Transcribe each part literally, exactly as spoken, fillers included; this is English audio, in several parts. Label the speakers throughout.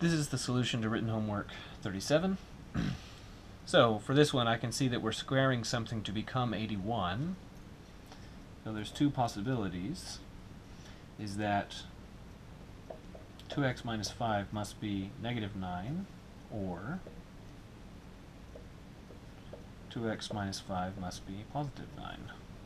Speaker 1: This is the solution to written homework thirty-seven. So for this one, I can see that we're squaring something to become eighty-one. So there's two possibilities. Is that two x minus five must be negative nine, or two x minus five must be positive nine.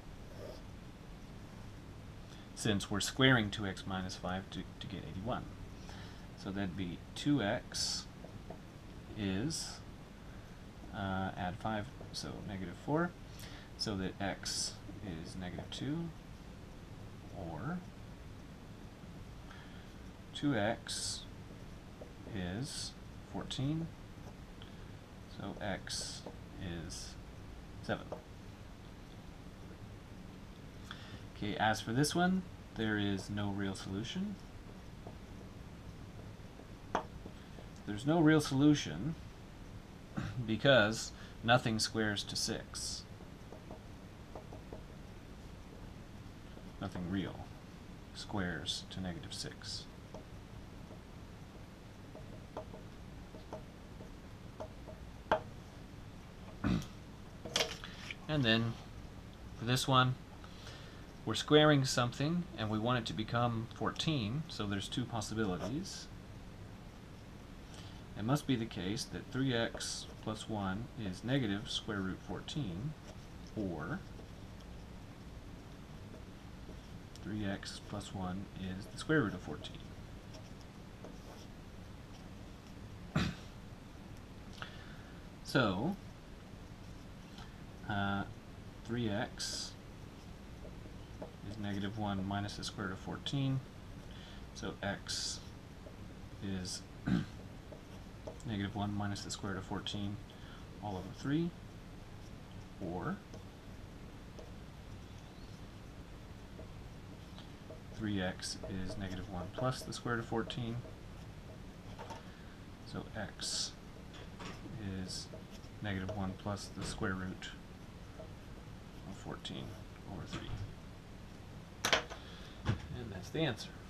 Speaker 1: Since we're squaring two x minus five to, to get eighty-one. So that'd be two x is, uh, add five, so negative four, so that x is negative two, or two x is fourteen, so x is seven. Okay, as for this one, there is no real solution. There's no real solution because nothing squares to six. Nothing real squares to negative six. And then for this one, we're squaring something and we want it to become fourteen, so there's two possibilities. It must be the case that three x plus one is negative square root fourteen, or three x plus one is the square root of fourteen. So, uh, three x is negative one minus the square root of fourteen, so x is negative one minus the square root of fourteen all over three, or three x is negative one plus the square root of fourteen, so x is negative one plus the square root of fourteen over three. And that's the answer.